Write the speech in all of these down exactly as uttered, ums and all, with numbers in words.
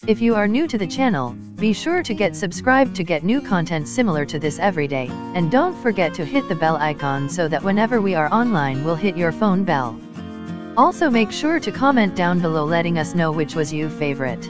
If you are new to the channel, be sure to get subscribed to get new content similar to this every day, and don't forget to hit the bell icon so that whenever we are online will hit your phone bell. Also make sure to comment down below letting us know which was your favorite.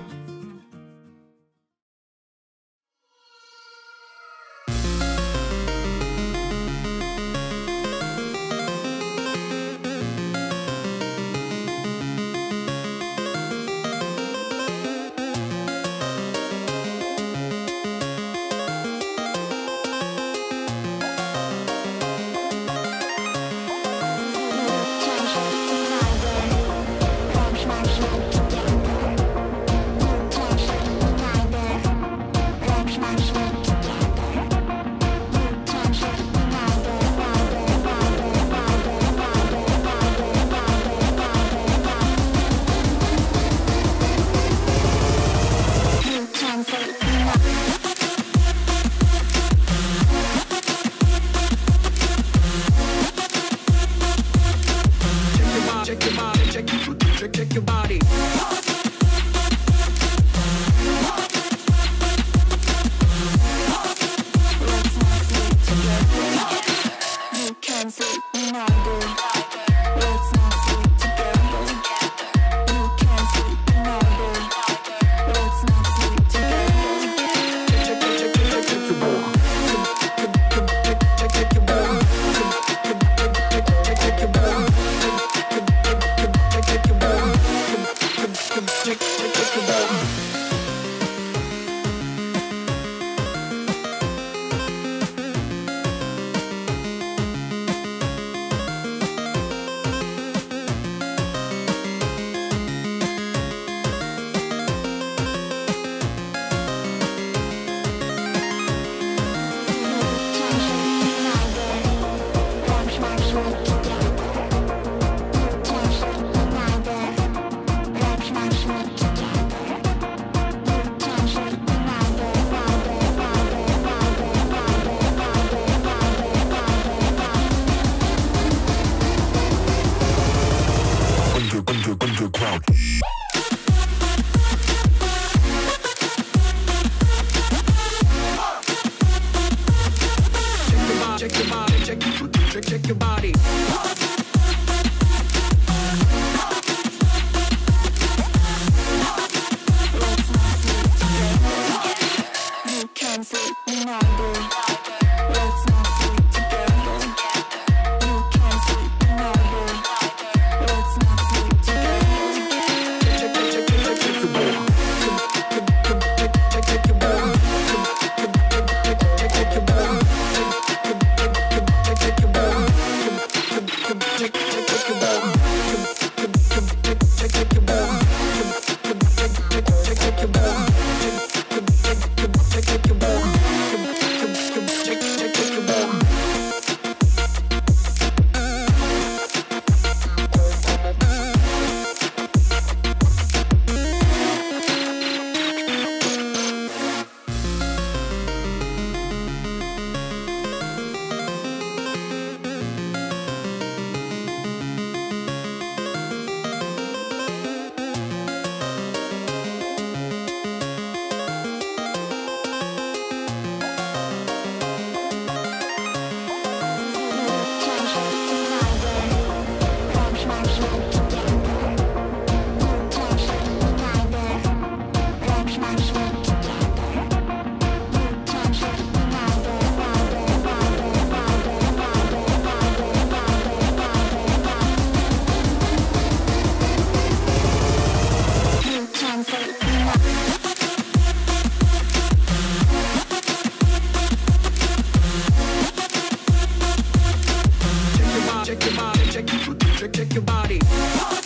Check your body. Let's not sleep together. You can sleep neither. Let's not sleep together. You can sleep neither. Let's not sleep together. Check, check, check, check, check your body. Check, check your body. Check your body. Check, check, check your body. Underground. Check your body, check, check, check your body. Let's not sleep together. You can sleep neither. Let's not sleep together. You can sleep neither. Let's not sleep together. Check, check, check, check, check your body. Check, check your body. Check, check your body. Check your body. Check, check your body. Check, check your body. Check your body. Check your body. Check your body. Check your body, check, check your body.